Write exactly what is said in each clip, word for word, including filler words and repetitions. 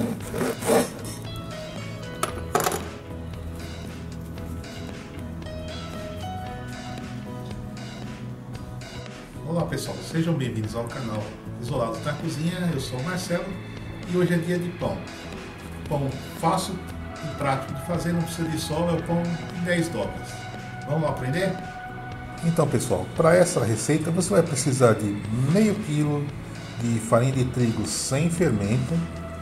Olá pessoal, sejam bem-vindos ao canal Isolados da Cozinha. Eu sou o Marcelo e hoje é dia de pão. Pão fácil e prático de fazer, não precisa de sol, é o pão em dez dobras. Vamos lá aprender? Então pessoal, para essa receita você vai precisar de meio quilo de farinha de trigo sem fermento,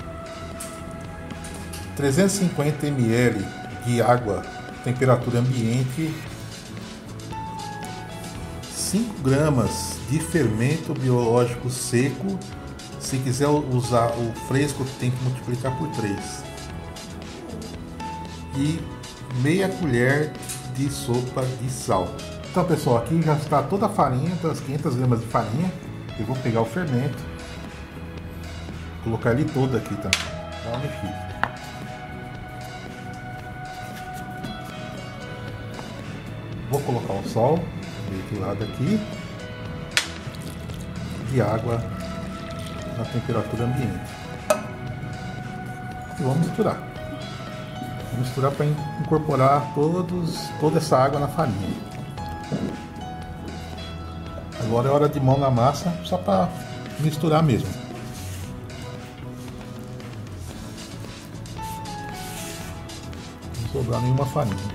trezentos e cinquenta mililitros de água, temperatura ambiente, cinco gramas de fermento biológico seco. Se quiser usar o fresco, tem que multiplicar por três. E meia colher de sopa de sal. Então pessoal, aqui já está toda a farinha, das quinhentas gramas de farinha. Eu vou pegar o fermento, colocar ele todo aqui também. Dá uma mexida. Vou colocar o sal desse lado aqui e água na temperatura ambiente. E vamos misturar. Vamos misturar para incorporar todos, toda essa água na farinha. Agora é hora de mão na massa, só para misturar mesmo. Não sobrar nenhuma farinha.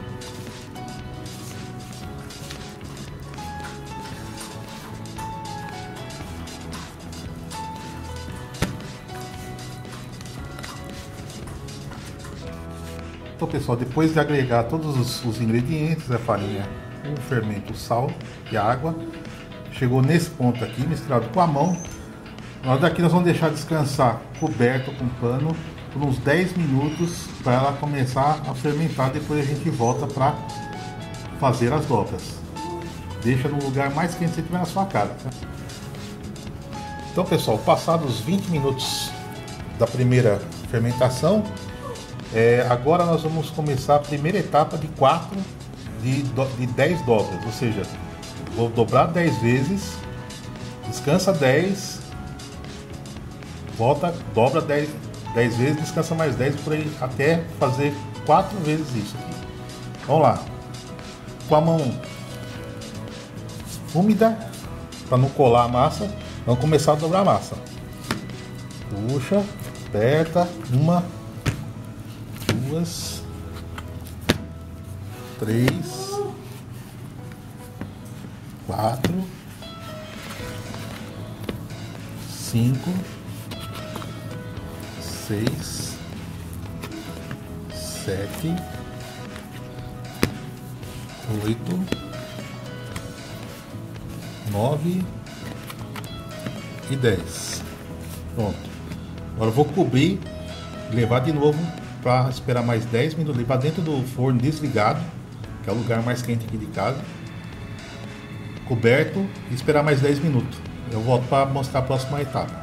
Então pessoal, depois de agregar todos os, os ingredientes, a farinha, o fermento, o sal e a água, chegou nesse ponto aqui, misturado com a mão, nós daqui nós vamos deixar descansar coberto com pano por uns dez minutos para ela começar a fermentar. Depois a gente volta para fazer as dobras. Deixa no lugar mais quente que tiver na sua casa. Então pessoal, passados vinte minutos da primeira fermentação, É, agora nós vamos começar a primeira etapa de quatro de, de dez dobras, ou seja, vou dobrar dez vezes, descansa dez, volta, dobra dez, dez vezes, descansa mais dez, por aí, até fazer quatro vezes isso aqui. Vamos lá, com a mão úmida, para não colar a massa, vamos começar a dobrar a massa. Puxa, aperta, uma, duas, três, quatro, cinco, seis, sete, oito, nove e dez. Pronto. Agora eu vou cobrir e levar de novo para esperar mais dez minutos, levar dentro do forno desligado, que é o lugar mais quente aqui de casa, coberto, e esperar mais dez minutos. Eu volto para mostrar a próxima etapa.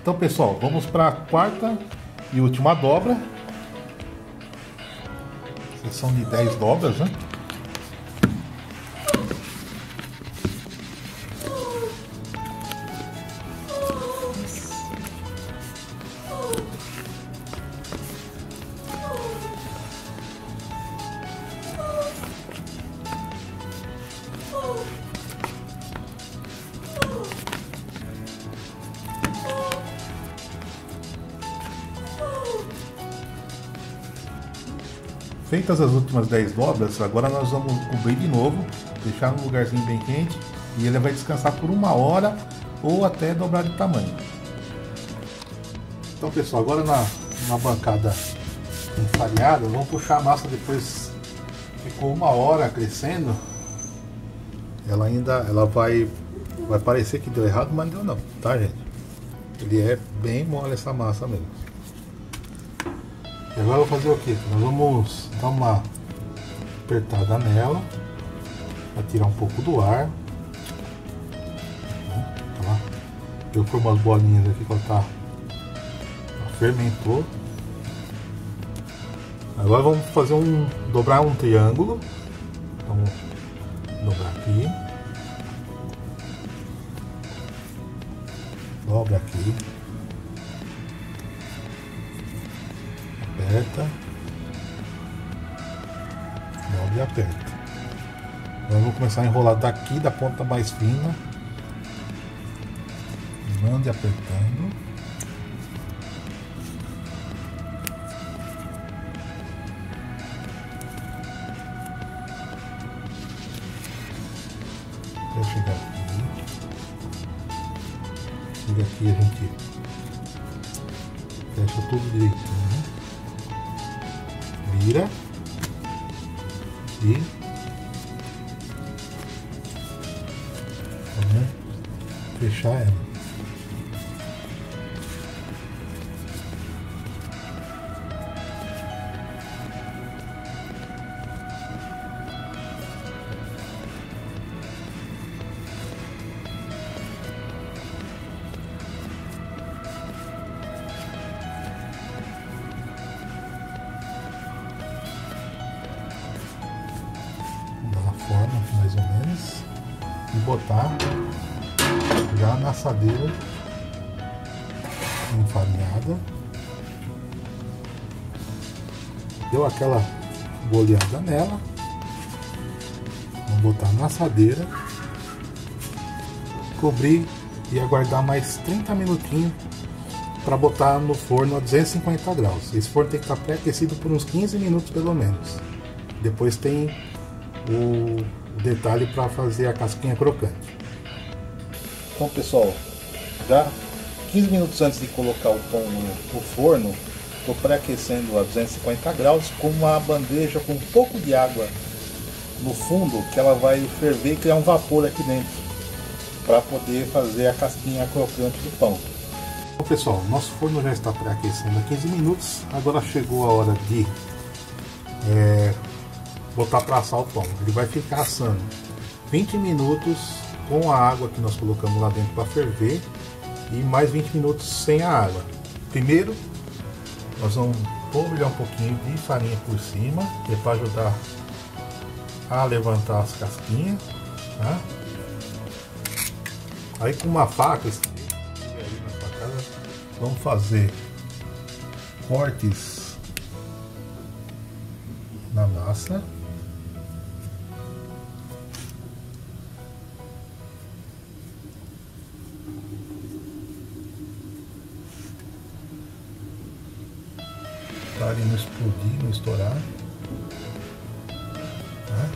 Então, pessoal, vamos para a quarta e última dobra. São de dez dobras, né? Feitas as últimas dez dobras, agora nós vamos cobrir de novo, deixar num lugarzinho bem quente e ele vai descansar por uma hora ou até dobrar de tamanho. Então, pessoal, agora na, na bancada enfarinhada, vamos puxar a massa. Depois ficou uma hora crescendo, ela ainda ela vai, vai parecer que deu errado, mas não deu não, tá, gente? Ele é bem mole essa massa mesmo. E agora eu vou fazer o que? Nós vamos dar uma apertada nela para tirar um pouco do ar. Tá? Eu formo umas bolinhas aqui que ela tá, ela fermentou. Agora vamos fazer um dobrar um triângulo. Vamos dobrar aqui, dobra aqui. Aperta, dobra e aperta. Agora vou começar a enrolar daqui da ponta mais fina, mande apertando. Até chegar aqui. Chega aqui, a gente fecha tudo direitinho. Vira e vamos fechar ela. Forma mais ou menos e botar já na assadeira enfarinhada. Deu aquela boleada nela, vamos botar na assadeira, cobrir e aguardar mais trinta minutinhos para botar no forno a duzentos e cinquenta graus. Esse forno tem que estar pré-aquecido por uns quinze minutos pelo menos. Depois tem o detalhe para fazer a casquinha crocante. Então, pessoal, já quinze minutos antes de colocar o pão no, no forno, estou pré-aquecendo a duzentos e cinquenta graus com uma bandeja com um pouco de água no fundo, que ela vai ferver e criar um vapor aqui dentro para poder fazer a casquinha crocante do pão. Então, pessoal, nosso forno já está pré-aquecendo há quinze minutos. Agora chegou a hora de é, botar para assar o pão. Ele vai ficar assando vinte minutos com a água que nós colocamos lá dentro para ferver e mais vinte minutos sem a água. Primeiro nós vamos polvilhar um pouquinho de farinha por cima, que é para ajudar a levantar as casquinhas, tá? Aí com uma faca, aí na sua casa, vamos fazer cortes na massa. Para ele não explodir, não estourar. Tá?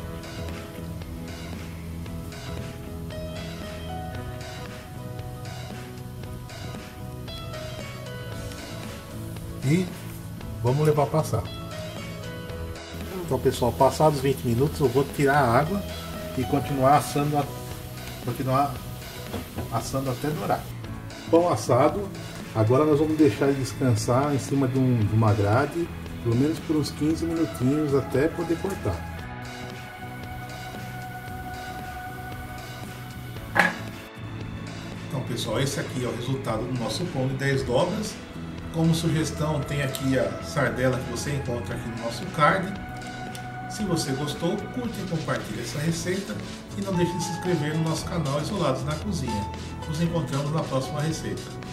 E vamos levar para assar. Então, pessoal, passados vinte minutos eu vou tirar a água e continuar assando, a, continuar assando até dourar. Pão assado. Agora nós vamos deixar ele descansar em cima de, um, de uma grade, pelo menos por uns quinze minutinhos até poder cortar. Então pessoal, esse aqui é o resultado do nosso pão de dez dobras. Como sugestão, tem aqui a sardela que você encontra aqui no nosso card. Se você gostou, curte e compartilhe essa receita e não deixe de se inscrever no nosso canal Isolados na Cozinha. Nos encontramos na próxima receita.